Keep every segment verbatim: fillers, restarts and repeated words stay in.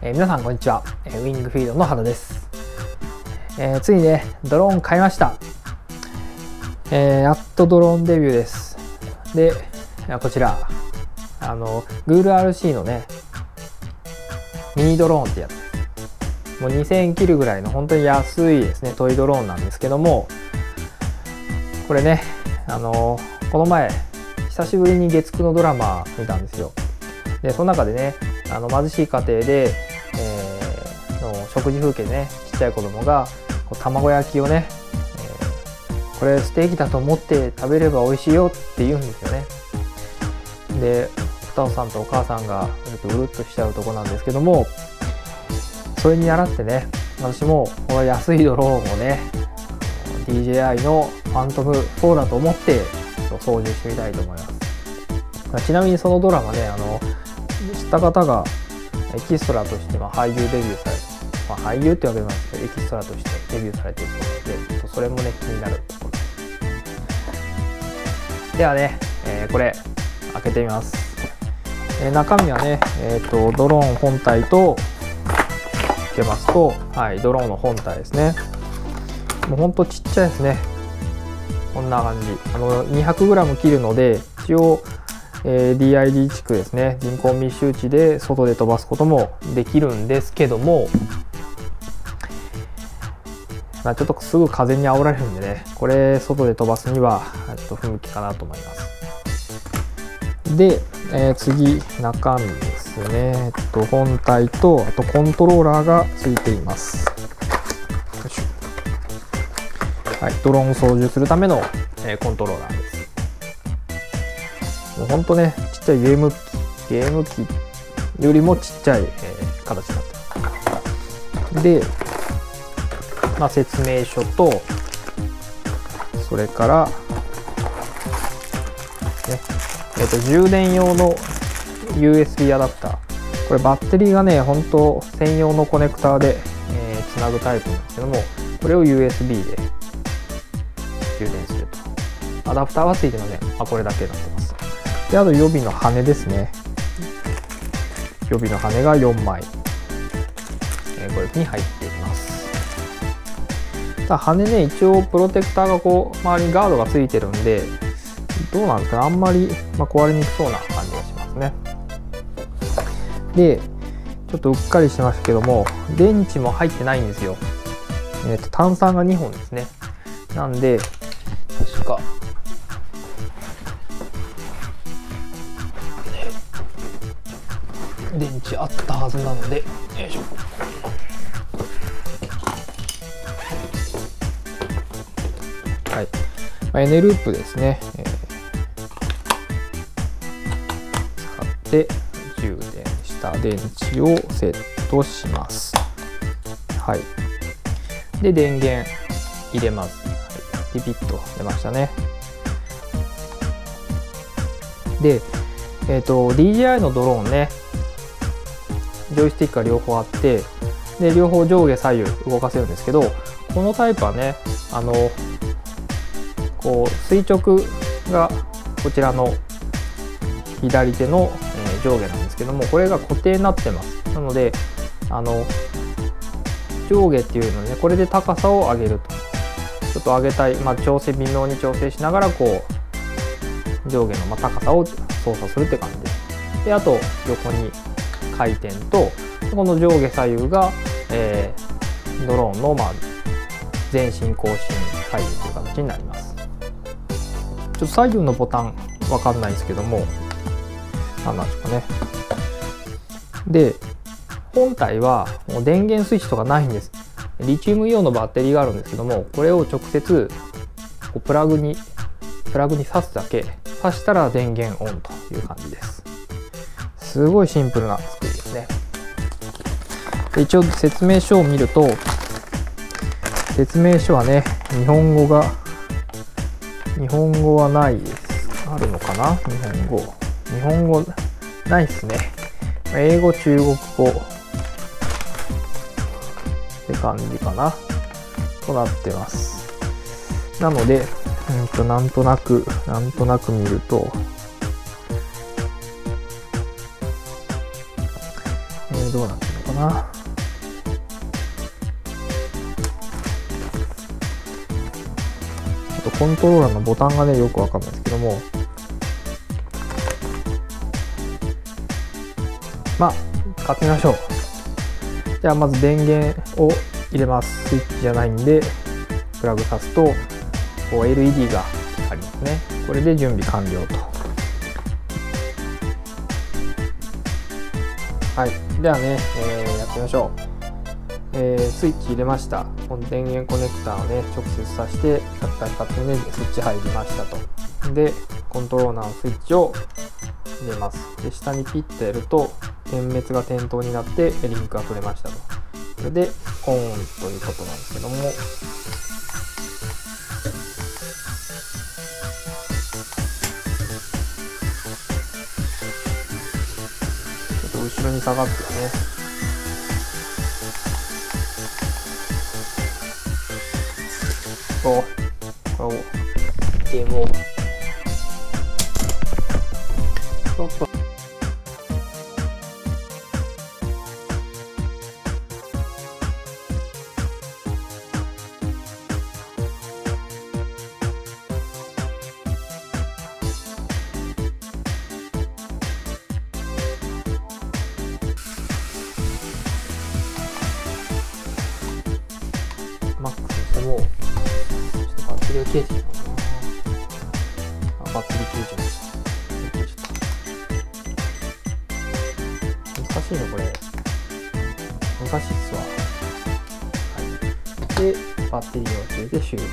えー、皆さんこんにちは、えー、ウィングフィードの原です、えー、ついにねドローン買いました、えー、やっとドローンデビューです。でこちらあの グーグルアールシー のねミニドローンってやつ、もうにせんえん切るぐらいの本当に安いですねトイドローンなんですけども、これねあのこの前久しぶりに月くのドラマ見たんですよ。でその中でねあの貧しい家庭で、えー、の食事風景でねちっちゃい子供がこう卵焼きをね、えー、これステーキだと思って食べれば美味しいよって言うんですよね。でお父さんとお母さんがうるっとうるっとしちゃうとこなんですけども、それに倣ってね私もこの安いドローンをね ディージェーアイ のファントムフォーだと思って操縦してみたいと思います。ちなみにそのドラマねあの知った方がエキストラとして、まあ、俳優デビューされて、まあ、俳優ってわけでもないですけどエキストラとしてデビューされているそうなので、ちょっとそれもね気になるところです。ではね、えー、これ開けてみます。えー、中身はね、えーと、ドローン本体と開けますと、はい、ドローンの本体ですね。もうほんとちっちゃいですね。こんな感じ。あの にひゃくグラム 切るので一応えー、ディーアイディー 地区ですね、人口密集地で外で飛ばすこともできるんですけども、まあ、ちょっとすぐ風に煽られるんでね、これ外で飛ばすにはちょっと不向きかなと思います。で、えー、次中身ですね、えっと、本体とあとコントローラーがついています。よいしょ。はい、ドローンを操縦するための、えー、コントローラーです。もうほんとねちっちゃいゲーム機ゲーム機よりもちっちゃい、えー、形になってます。で、まあ、説明書とそれから、ねえー、と充電用の ユーエスビー アダプター、これバッテリーがね本当専用のコネクターで、えー、つなぐタイプなんですけども、これを ユーエスビー で充電すると。アダプターはついてません。まあ、これだけになってます。であと予備の羽ですね。予備の羽がよんまい、えー、これに入っています。ただ羽ね一応プロテクターがこう周りにガードがついてるんでどうなんですかね、あんまり、まあ、壊れにくそうな感じがしますね。でちょっとうっかりしましたけども電池も入ってないんですよ。えーと単三がにほんですね。なんで確か電池あったはずなので、よいしょ。はい、まあ、エネループですね、えー、使って充電した電池をセットします。はい。で電源入れます。はい、ピピッと出ましたね。で、えっと ディージェーアイ のドローンね。ジョイスティックが両方あってで両方上下左右動かせるんですけど、このタイプはねあのこう垂直がこちらの左手の、えー、上下なんですけども、これが固定になってます。なのであの上下っていうのねこれで高さを上げるとちょっと上げたい、まあ、調整微妙に調整しながらこう上下のまあ高さを操作するって感じです。であと横に回転とこの上下左右が、えー、ドローンの、まあ、前進後進左右という形になります。ちょっと左右のボタンわかんないですけども何なんですかね。で本体はもう電源スイッチとかないんです。リチウムイオンのバッテリーがあるんですけども、これを直接こうプラグにプラグに挿すだけ、挿したら電源オンという感じです。すごいシンプルな作りですね。で一応説明書を見ると説明書はね日本語が日本語はないです。あるのかな。日本語日本語ないですね。英語中国語って感じかなとなってます。なのでうんとなんとなくなんとなく見るとどうなってるのかな。あとコントローラーのボタンがねよくわかんないですけども、まあ買ってみましょう。じゃあまず電源を入れます。スイッチじゃないんでプラグ挿すとこう エルイーディー がありますね。これで準備完了と。はい、ではね、えー、やってみましょう。えー、スイッチ入れました。この電源コネクターをね直接挿してカッター光ってねスイッチ入りましたと。でコントローラーのスイッチを入れます。で下にピッとやると点滅が点灯になってリンクが取れましたと。これでオンということなんですけども、ちょっと後ろに下がってね、とこれをゲームをちょっとマックスにしてもちょっとバッテリーが切れてきたかな。あ、バッテリー切れちゃいました。難しいねこれ。難しいっすわ。はい。でバッテリーを切れて終了。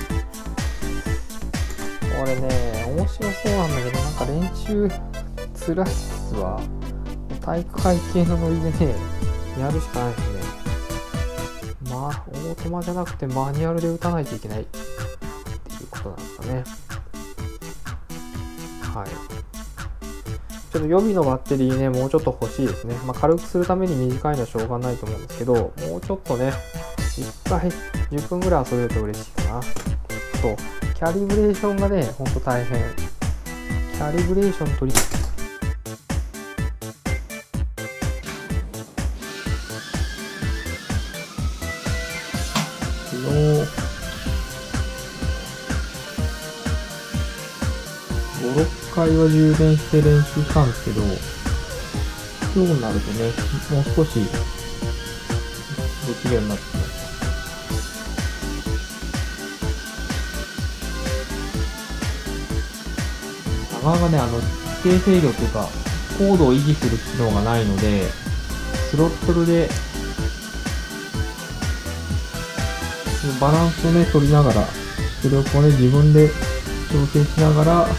これね面白そうなんだけどなんか練習つらいっすわ。体育会系のノリでねやるしかないですね。まあ、オートマじゃなくてマニュアルで打たないといけないっていうことなんですかね。はい。ちょっと予備のバッテリーね、もうちょっと欲しいですね。まあ、軽くするために短いのはしょうがないと思うんですけど、もうちょっとね、いっかいじゅっぷんぐらい遊べると嬉しいかな。そう、キャリブレーションがね、ほんと大変。キャリブレーション取りご、ろっかいは充電して練習したんですけど、今日になるとね、もう少しできるようになってきました。なかなかね、あの、規定制御というか、高度を維持する機能がないので、スロットルでバランスをね、取りながら、出力をね、自分で調整しながら、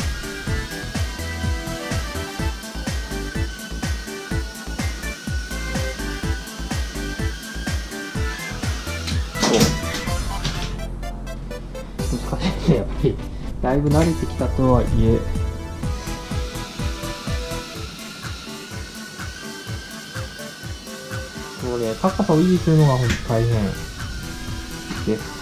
難しいね、やっぱり。だいぶ慣れてきたとはいえ、もうね、高さを維持するのが本当大変です。